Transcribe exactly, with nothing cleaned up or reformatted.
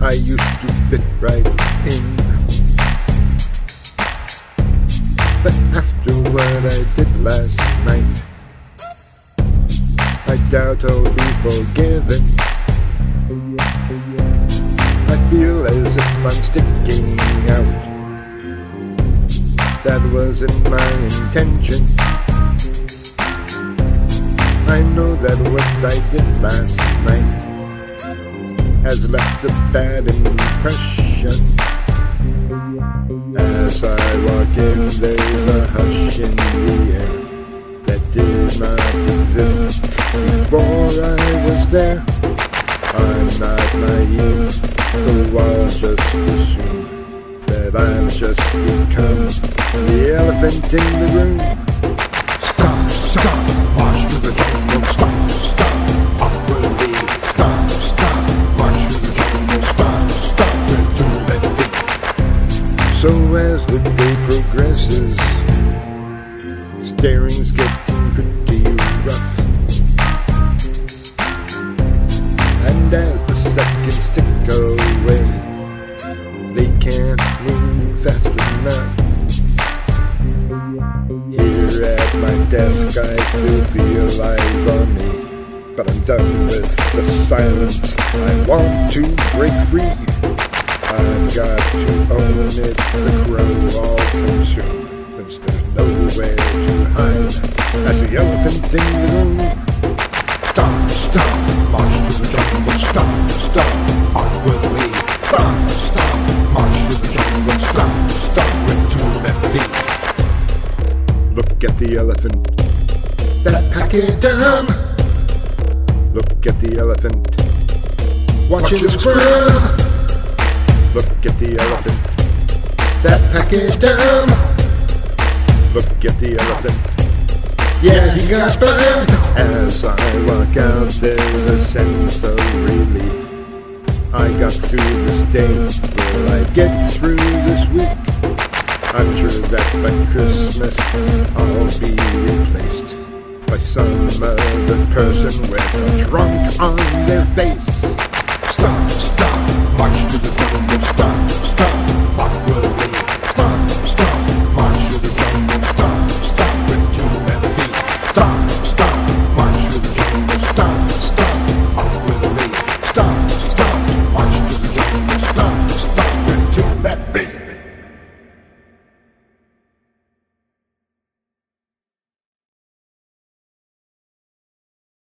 I used to fit right in. But after what I did last night, I doubt I'll be forgiven. I feel as if I'm sticking out. That wasn't my intention. I know that what I did last night has left a bad impression. As I walk in, there's a hush in the air that did not exist before I was there. I'm not naive, though I'll just assume that I've just become the elephant in the room. Stop, stop, march through the jungle. Stop, stop, up will be. Stop, stop, march through the jungle. Stop, stop, into that beat. So as the day progresses, staring's getting pretty rough. And as the seconds tick away, they can't move fast enough. Here at my desk I still feel eyes on me, but I'm done with the silence. I want to break free. I've got to own it, the crow all consumed, since there's nowhere to hide as the elephant in the room. Stop, stop, march through the jungle. Stop, stop, up will be. Stop, stop, march through the jungle. Stop, stop, into that beat. Look at the elephant, that pack it down. Look at the elephant, watch it scream. Look at the elephant, that pack it down. Look at the elephant, yeah, he got burned. As I walk out, there's a sense of relief. I got through this day, will I get through this week? I'm sure that by Christmas I'll be replaced by some other person with a drunk on their face. Stop, stop, march through the jungle. Stop, stop.